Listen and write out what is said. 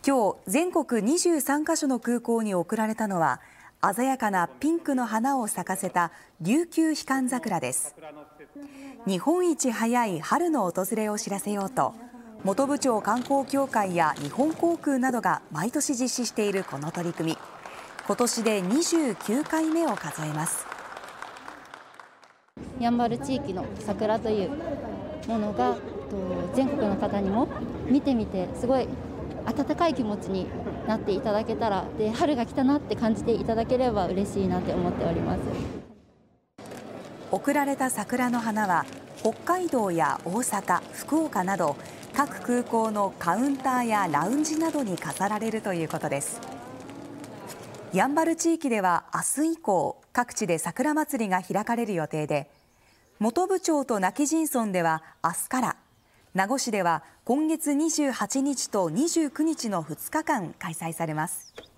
今日、全国23カ所の空港に贈られたのは、鮮やかなピンクの花を咲かせた琉球ひかん桜です。日本一早い春の訪れを知らせようと、本部町観光協会や日本航空などが毎年実施しているこの取り組み、今年で29回目を数えます。 やんばる地域の桜というものが全国の方にも見てみてすごい温かい気持ちになっていただけたら、で春が来たなって感じていただければ嬉しいなって思っております。 贈られた桜の花は北海道や大阪、福岡など各空港のカウンターやラウンジなどに飾られるということです。やんばる地域では明日以降、各地で桜まつりが開かれる予定で、本部町と今帰仁村では明日から、名護市では今月28日と29日の2日間開催されます。